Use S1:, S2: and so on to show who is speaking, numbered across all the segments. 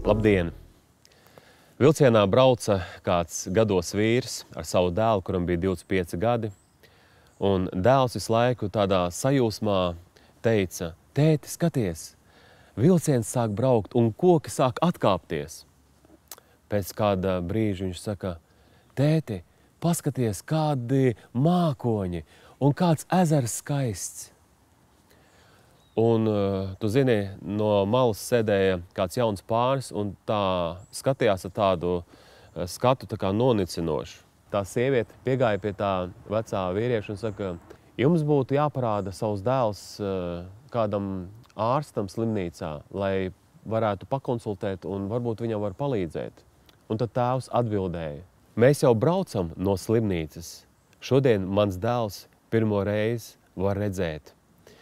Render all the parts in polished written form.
S1: Labdien! Vilcienā brauca kāds gados vīrs ar savu dēlu, kuram bija 25 gadi. Un dēls visu laiku tādā sajūsmā teica: tēti, skaties, vilciens sāk braukt un koki sāk atkāpties. Pēc kāda brīža viņš saka: tēti, paskaties, kādi mākoņi un kāds ezers skaists. Un, tu zini, no malas sēdēja kāds jauns pāris un tā skatījās ar tādu skatu tā kā nonicinošu. Tā sieviete piegāja pie tā vecā vīrieša un saka: jums būtu jāparāda savus dēls kādam ārstam slimnīcā, lai varētu pakonsultēt un varbūt viņam var palīdzēt. Un tad tēvs atbildēja: mēs jau braucam no slimnīcas. Šodien mans dēls pirmo reizi var redzēt.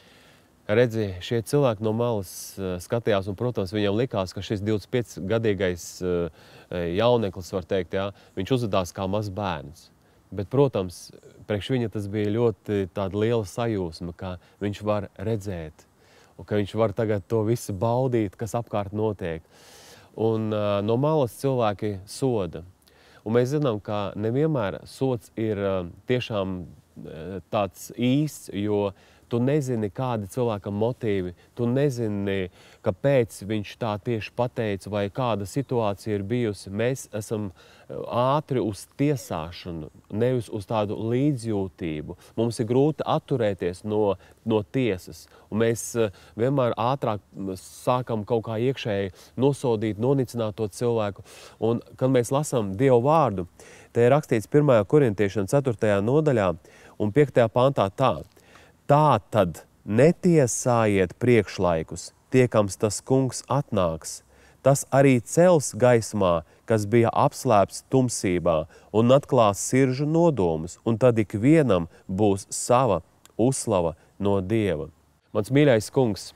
S1: Redzi, šie cilvēki no malas skatījās, un, protams, viņam likās, ka šis 25-gadīgais jauneklis, var teikt, jā, viņš uzvedās kā mazs bērns. Bet, protams, priekš viņa tas bija ļoti tāda liela sajūsma, ka viņš var redzēt, un ka viņš var tagad to visu baudīt, kas apkārt notiek. Un no malas cilvēki soda. Un mēs zinām, ka nevienmēr sods ir tiešām tāds īsts, jo tu nezini, kādi cilvēkam motīvi, tu nezini, kāpēc viņš tā tieši pateica vai kāda situācija ir bijusi. Mēs esam ātri uz tiesāšanu, nevis uz tādu līdzjūtību. Mums ir grūti atturēties no tiesas, un mēs vienmēr ātrāk sākam kaut kā iekšēji nosodīt, nonicināt to cilvēku. Un, kad mēs lasām Dievu vārdu, te ir rakstīts 1. korintiešiem 4. nodaļā un 5. pantā tā: tā tad netiesājiet priekšlaikus, tiekams tas kungs atnāks. Tas arī cels gaismā, kas bija apslēpts tumsībā, un atklās sirdžu nodomus, un tad ikvienam būs sava uzslava no Dieva. Mans mīļais kungs,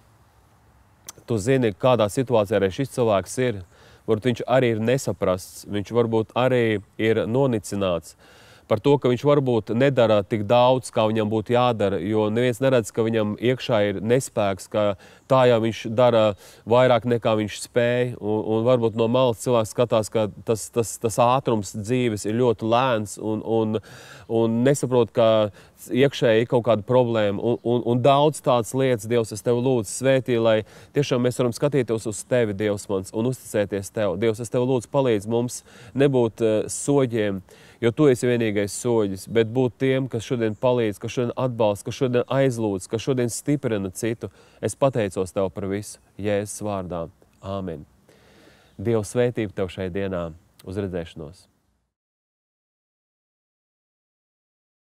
S1: tu zini, kādā situācijā arī šis cilvēks ir. Varbūt viņš arī ir nesaprasts, viņš varbūt arī ir nonicināts par to, ka viņš varbūt nedara tik daudz, kā viņam būtu jādara, jo neviens neredz, ka viņam iekšā ir nespēks, ka tā jau viņš dara vairāk nekā viņš spēj, un varbūt no malas cilvēks skatās, ka tas ātrums dzīves ir ļoti lēns un nesaprot, ka iekšēji ir kaut kāda problēma, un daudz tādas lietas, Dievs, es Tev lūdzu svētī, lai tiešām mēs varam skatīties uz Tevi, Dievs mans, un uzticēties Tev. Dievs, es Tev lūdzu palīdz mums nebūt soģiem, jo Tu esi vienīgais soģis, bet būt tiem, kas šodien palīdz, kas šodien atbalsta, kas šodien aizlūdz, kas šodien stiprina citu. Es pateicos Tev par visu, Jēzus vārdā. Āmen. Dieva svētība Tev šai dienā. Uz redzēšanos!